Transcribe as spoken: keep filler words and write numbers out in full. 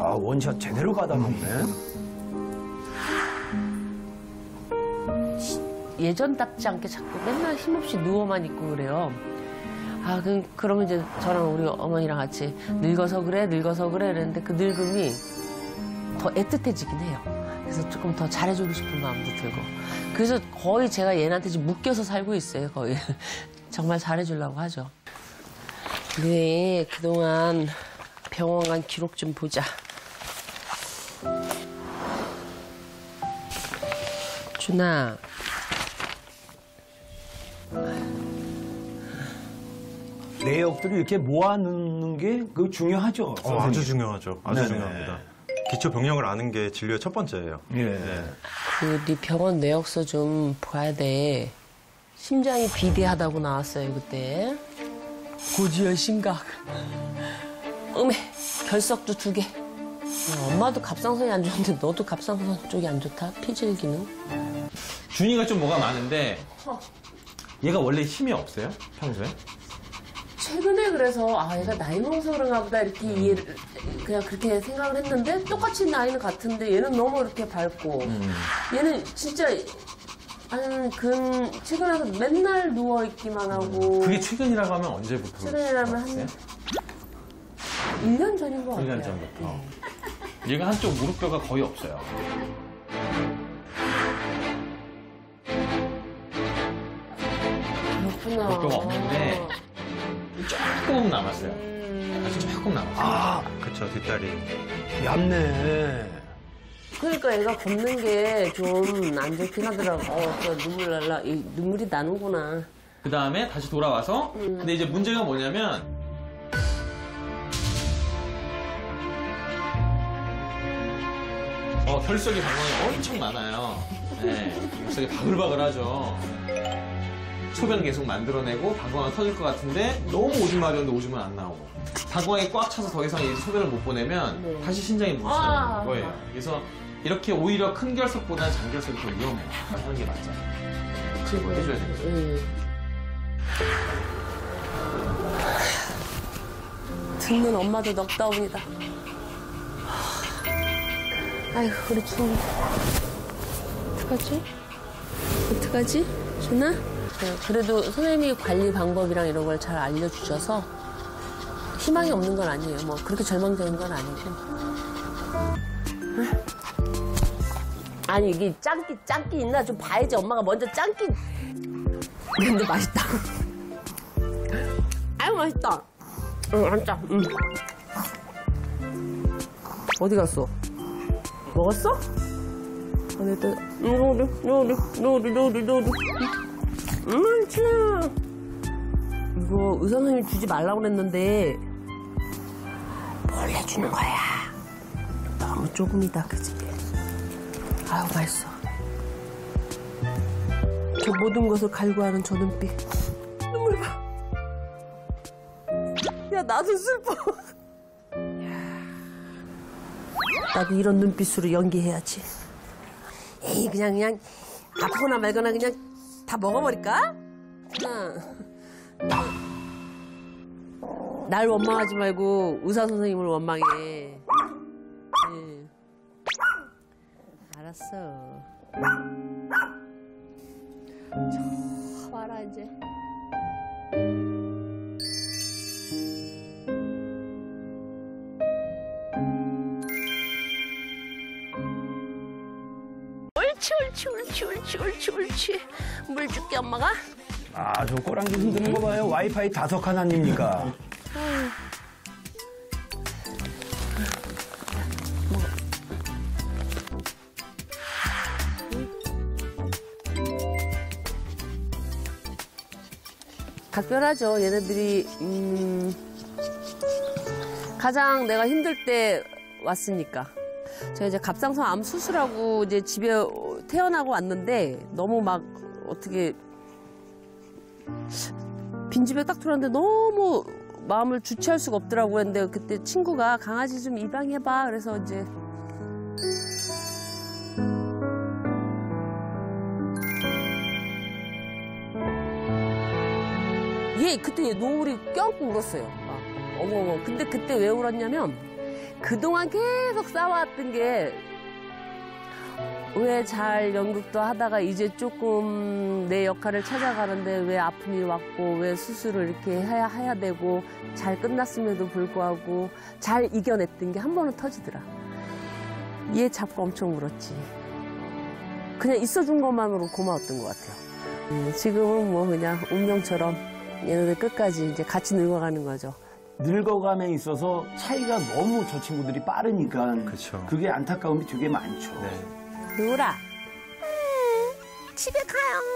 원샷 제대로 받아먹네. 예전답지 않게 자꾸 맨날 힘없이 누워만 있고 그래요. 아, 그, 그러면 이제 저랑 우리 어머니랑 같이 늙어서 그래, 늙어서 그래 이랬는데 그 늙음이 더 애틋해지긴 해요. 그래서 조금 더 잘해주고 싶은 마음도 들고. 그래서 거의 제가 얘한테 지금 묶여서 살고 있어요, 거의. 정말 잘해주려고 하죠. 네, 그동안 병원 간 기록 좀 보자. 준아. 내역들을 이렇게 모아놓는 게 그 중요하죠. 어, 아주 중요하죠. 아주 네네. 중요합니다. 기초 병력을 아는 게 진료의 첫 번째예요. 예. 네. 그 네 병원 내역서 좀 봐야 돼. 심장이 비대하다고 나왔어요, 그때. 고지혈 심각. 음에 결석도 두 개. 어, 엄마도 갑상선이 안 좋은데 너도 갑상선 쪽이 안 좋다? 피질 기능? 준이가 좀 뭐가 많은데 얘가 원래 힘이 없어요? 평소에? 최근에 그래서 아 얘가 나이 먹어서 그런가 보다 이렇게 이해를 그냥 그렇게 생각을 했는데 똑같이 나이는 같은데 얘는 너무 이렇게 밝고 음. 얘는 진짜 한 근 최근에 와서 맨날 누워 있기만 하고 그게 최근이라고 하면 언제부터? 최근이라면 한 일 년 전인 것 같아요. 일 년 전부터. 얘가 한쪽 무릎뼈가 거의 없어요. 그렇구나. 무릎뼈가 없는데 조금 남았어요. 음... 아주 조금 남았어요. 아, 그쵸, 뒷다리. 얇네. 그러니까 얘가 걷는 게 좀 안 좋긴 하더라고. 어, 저 눈물 날라. 이 눈물이 나는구나. 그 다음에 다시 돌아와서 음. 근데 이제 문제가 뭐냐면 어, 결석이 방광이 엄청 많아요. 네, 결석이 바글바글하죠. 소변 계속 만들어내고 방광은 터질 것 같은데 너무 오줌 마려운데 오줌은 안 나오고 방광이 꽉 차서 더 이상 이 소변을 못 보내면 네. 다시 신장이 뭉치는 아. 거예요. 그래서 이렇게 오히려 큰 결석보다는 장결석이 더 위험해요. 하는 게 맞죠. 지금 해줘야 되겠죠. 응. 듣는 엄마도 넉다운이다. 아이고, 우리 준. 어떡하지? 어떡하지? 준아? 네, 그래도 선생님이 관리 방법이랑 이런 걸 잘 알려주셔서 희망이 없는 건 아니에요. 뭐, 그렇게 절망적인 건 아니고. 아니, 이게 짱기, 짱기 있나? 좀 봐야지. 엄마가 먼저 짱기. 근데 맛있다. 아유, 맛있다. 응, 한짜. 응. 어디 갔어? 먹었어? 어디, 또, 노리, 노리, 노리, 노리, 노리. 음, 진아. 이거 의사 선생님이 주지 말라고 그랬는데, 몰래 주는 거야. 너무 조금이다, 그치? 아유, 맛있어. 저 모든 것을 갈구하는 저 눈빛. 눈물 봐. 야, 나도 슬퍼. 나도 이런 눈빛으로 연기해야지. 에이, 그냥, 그냥, 아프거나 말거나 그냥 다 먹어버릴까? 응. 날 원망하지 말고 의사 선생님을 원망해. 응. 알았어. 저, 와라, 이제. 옳지, 옳지, 옳지, 옳지, 옳지, 옳지. 물 줄게, 엄마가? 아, 저 꼬랑지 흔드는 거 봐요. 와이파이 다섯 칸 아닙니까? 각별하죠. 얘네들이 음, 가장 내가 힘들 때 왔으니까. 제가 이제 갑상선 암 수술하고 이제 집에 태어나고 왔는데 너무 막 어떻게 빈집에 딱 들어왔는데 너무 마음을 주체할 수가 없더라고요. 근데 그때 친구가 강아지 좀 입양해봐. 그래서 이제 얘 그때 노을이 껴안고 울었어요. 막 어머어머. 근데 그때 왜 울었냐면 그동안 계속 싸워왔던 게 왜 잘 연극도 하다가 이제 조금 내 역할을 찾아가는데 왜 아픔이 왔고 왜 수술을 이렇게 해야, 해야 되고 잘 끝났음에도 불구하고 잘 이겨냈던 게 한 번은 터지더라. 얘 잡고 엄청 울었지. 그냥 있어준 것만으로 고마웠던 것 같아요. 음, 지금은 뭐 그냥 운명처럼 얘네들 끝까지 이제 같이 늙어가는 거죠. 늙어감에 있어서 차이가 너무 저 친구들이 빠르니까 그쵸. 그게 안타까움이 되게 많죠. 네. 누구라? 집에 가요.